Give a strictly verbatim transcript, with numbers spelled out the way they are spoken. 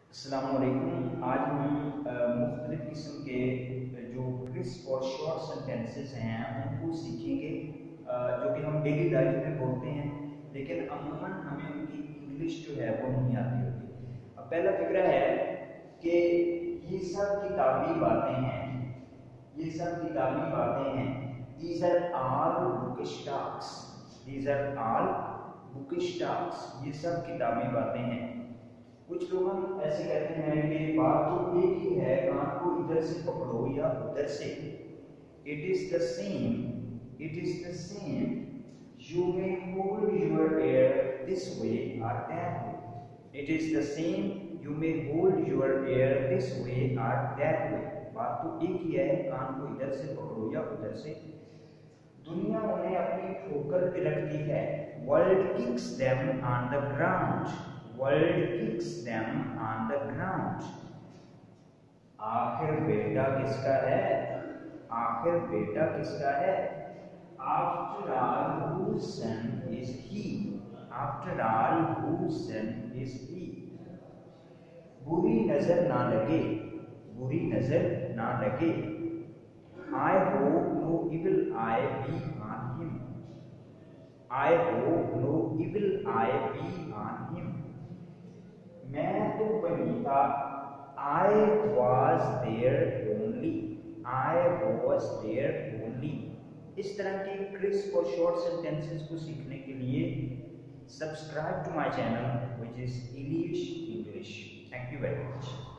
अस्सलाम वालेकुम। आज हम मुख्तलिफ़ किस्म के जो क्रिस्प और शॉर्ट सेंटेंसेस हैं उनको सीखेंगे, जो कि हम डेली लाइफ में बोलते हैं, लेकिन अमूमन हमें उनकी इंग्लिश जो है वो नहीं आती होती। अब पहला फिक्रा है कि ये सब किताबी बातें हैं, ये सब किताबी बातें हैं। These are all bookish talks. These are all bookish talks. ये सब किताबी बातें हैं। कुछ लोग हम ऐसे कहते हैं कि बात तो एक ही है, कान को इधर से पकड़ो या उधर से। It is the same, it is the same, you may hold your air this way और that way. It is the same, you may hold your air this way और दैट वे। बात तो एक ही है, कान को इधर से पकड़ो या उधर से। दुनिया उन्हें अपनी ठोकर तिलकती है। World kicks them on the ground, world kicks them on the ground. आखिर बेटा किसका है? आखिर बेटा किसका है? After all, whose son is he? After all, whose son is he? बुरी नजर ना लगे, बुरी नजर ना लगे। I hope no evil eye be on him. I hope no evil eye be on him. मैं तो वही था, I was there only, I was there only। इस तरह के क्रिस्प और शॉर्ट सेंटेंसेस को सीखने के लिए subscribe to my channel which is Elish English. Thank you very much.